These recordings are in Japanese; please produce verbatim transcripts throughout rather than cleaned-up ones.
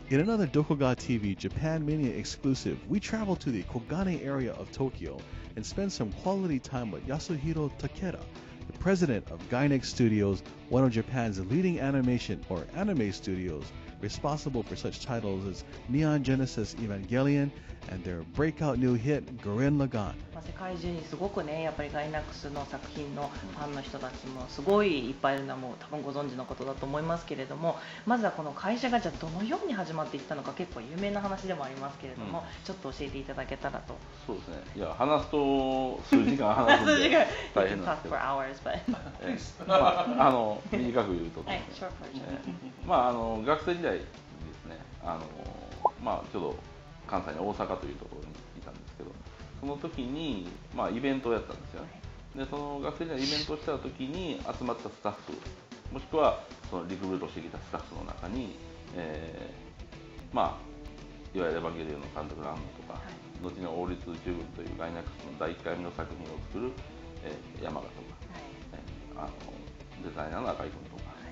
In another Dokuga T V Japan Mania exclusive, we travel to the Kogane area of Tokyo and spend some quality time with Yasuhiro Takeda, the president of Gainax Studios, one of Japan's leading animation or anime studios, responsible for such titles as Neon Genesis Evangelion and their breakout new hit Gurren Lagann. 世界中にすごくね、やっぱりガイナックスの作品のファンの人たちもすごいいっぱいいるのはもう多分ご存知のことだと思いますけれども、まずはこの会社がじゃあどのように始まっていったのか結構有名な話でもありますけれども、うん、ちょっと教えていただけたらと。 そうですね。いや話すと数時間話すんで大変なんですけど。えまああの短く言うとですね。えまああの学生時代ですね。あのまあちょっと関西の大阪というところにいたんですけど。その時に、まあ、イベントをやったんですよね。でその学生時代イベントをした時に集まったスタッフもしくはそのリクルートしてきたスタッフの中に、えー、まあいわゆるエヴァンゲリオンの監督のアンナとか、はい、後の王立宇宙軍というガイナックスのだいいっかいめの作品を作る、えー、山賀とか、はいえー、あのデザイナーの赤井君とか、はい、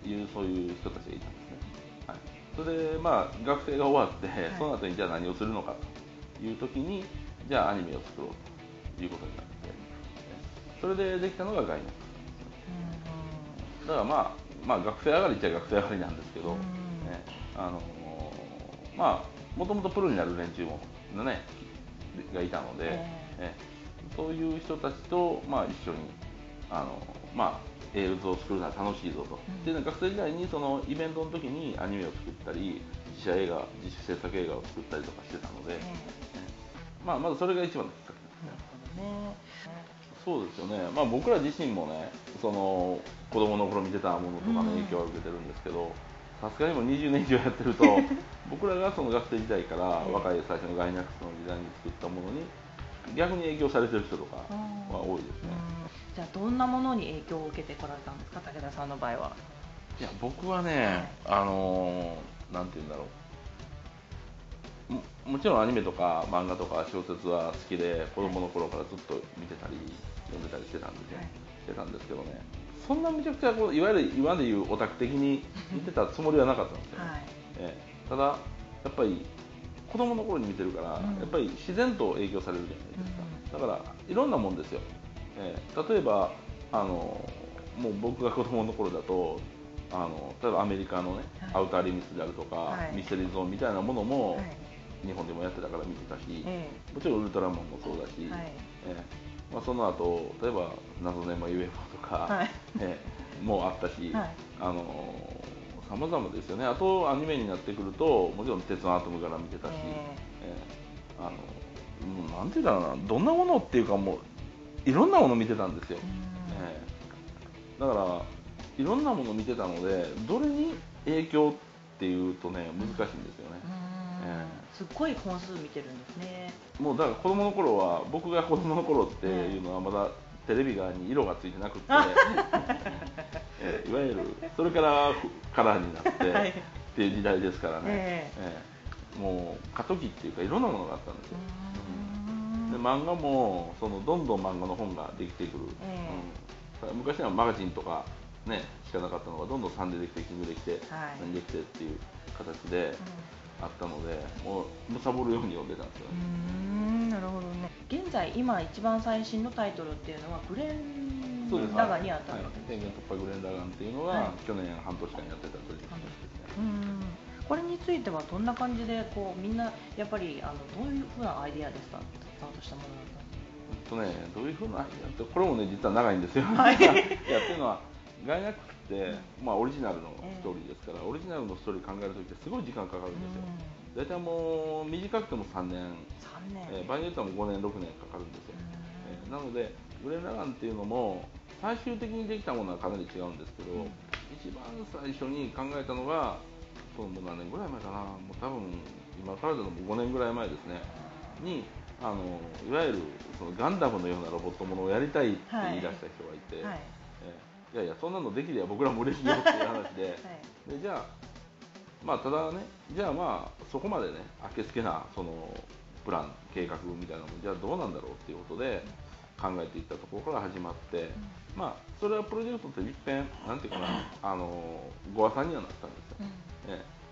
いうそういう人たちがいたんですね。はい、それでまあ学生が終わって、はい、その後にじゃあ何をするのかという時にじゃあアニメを作ろうということになって、それでできたのがガイナックスなんですよ。だからまあ、まあ学生上がりっちゃ学生上がりなんですけど、ね、あのまあもともとプロになる連中もねがいたので、えー、そういう人たちとまあ一緒にあのまあ映像を作るのは楽しいぞと。で、うん、学生時代にそのイベントの時にアニメを作ったり、自社映画、自主制作映画を作ったりとかしてたので。まあ、まずそれが一番のきっかけですね。ねそうですよね。まあ、僕ら自身もね、その子供の頃見てたものとかの影響を受けてるんですけど、さすがにもにじゅうねん以上やってると、僕らがその学生時代から若い最初のガイナックスの時代に作ったものに逆に影響されてる人とかは多いですね。 じゃあどんなものに影響を受けてこられたんですか、武田さんの場合は。 いや、僕はね、はい、あのなんていうんだろう。も, もちろんアニメとか漫画とか小説は好きで子供の頃からずっと見てたり読んでたりしてたんですよ、はい、してたんですけどね、そんなめちゃくちゃこういわゆる今でいうオタク的に見てたつもりはなかったんですよ、はいえー、ただやっぱり子供の頃に見てるから、うん、やっぱり自然と影響されるじゃないですか、うん、だからいろんなもんですよ、えー、例えばあのもう僕が子供の頃だとあの例えばアメリカのね、はい、アウターリミスであるとか、はい、ミステリーゾーンみたいなものも、はい日本でもやってたから見てたし、ええ、もちろんウルトラマンもそうだし、はいええまあ、その後例えば謎ネマ ユーエフオー とか、はいええ、もうあったし、はい、あのさまざまですよね。あとアニメになってくるともちろん鉄腕アトムから見てたし、えええあのもうなんていうんだろうな、どんなものっていうかもういろんなもの見てたんですよ、ええ、だからいろんなもの見てたのでどれに影響っていうとね難しいんですよね。 すっごい本数見てるんですね。 もうだから子供の頃は僕が子供の頃っていうのはまだテレビ側に色がついてなくて、えいわゆるそれからカラーになってっていう時代ですからね、ええもう過渡期っていうかいろんなものがあったんですよ。で漫画もそのどんどん漫画の本ができてくる、えうん、昔はマガジンとか、ね、しかなかったのがどんどんサンデーできてキングできて、はい、何できてっていう形で。うんあったので、もうむさぼるように読んでたんですよね。 うーん、なるほどね。現在今一番最新のタイトルっていうのはグレンラガンにあったわけですね。 天元突破グレンラガンっていうのが、はい、去年半年間やってたプロジェクトですね。 うんこれについてはどんな感じでこうみんなやっぱりあのどういうふうなアイディアでスタートしたものだったんですか。 えっとね、どういうふうなアイディアってこれもね実は長いんですよ。はい、いやっていうのはガイナックスって、まあ、オリジナルのストーリーですから、えー、オリジナルのストーリー考えるときってすごい時間かかるんですよ。大体もう短くてもさんねん、さんねん、えー、場合によってはもうごねんろくねんかかるんですよ。えー、なのでグレン・ラガンっていうのも最終的にできたものはかなり違うんですけど、うん、一番最初に考えたのがそうもう何年ぐらい前かな、もう多分今からでもごねんぐらい前ですねにあのいわゆるそのガンダムのようなロボットものをやりたいって言い出した人がいて、はいはいいやいやそんなのできれば僕らも嬉しいよっていう話で、はい、でじゃあまあただねじゃあまあそこまでねあっけすけなそのプラン計画みたいなのもじゃあどうなんだろうっていうことで考えていったところから始まって、うん、まあそれはプロジェクトと一遍なんていうかなあのごわさんにはなったんですよ、うん、え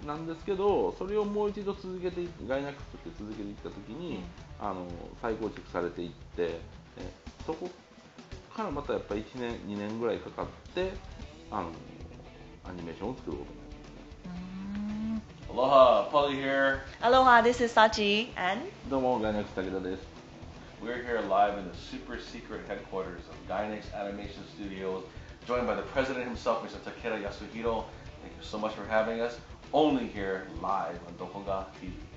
なんですけど、それをもう一度続けてガイナックスとして続けていったときに、うん、あの再構築されていって、えそこからまたやっぱりいちねんにねんぐらいかかってあのアニメーションを作ることになりますね。 Aloha, Polly here. Aloha, this is Sachi and どうもガイナックス武田です。 We're here live in the super secret headquarters of Gainax Animation Studios, joined by the president himself, Mister Takeda Yasuhiro. Thank you so much for having us. Only here live on Dokoga T V.